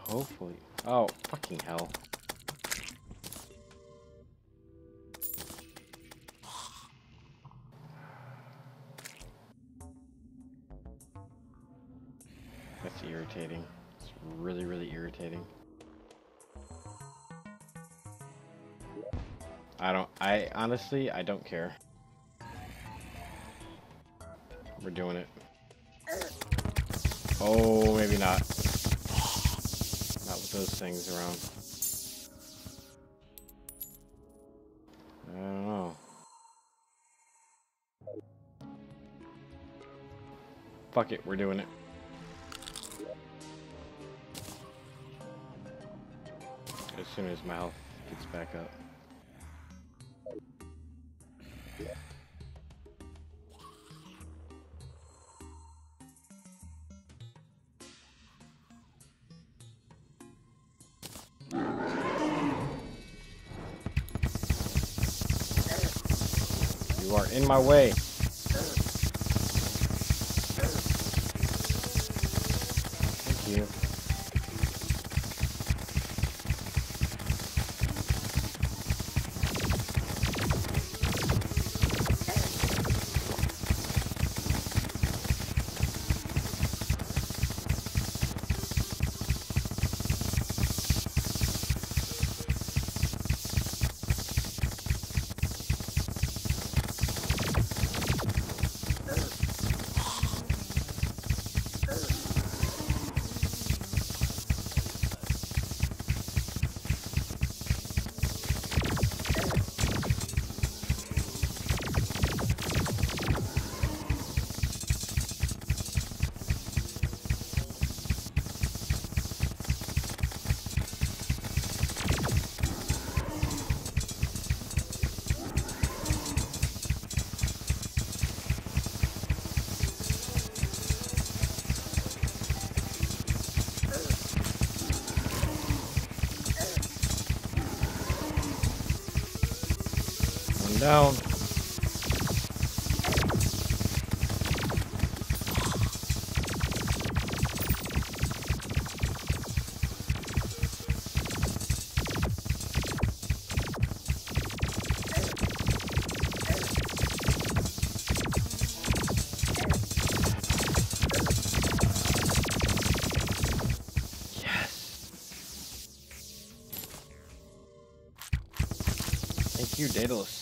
Hopefully. Oh, fucking hell. That's irritating. It's really, really irritating. Honestly, I don't care. We're doing it. Oh, maybe not. Not with those things around. I don't know. Fuck it, we're doing it. As soon as my health gets back up. You are in my way. Thank you. Down. Yes. Thank you, Daedalus.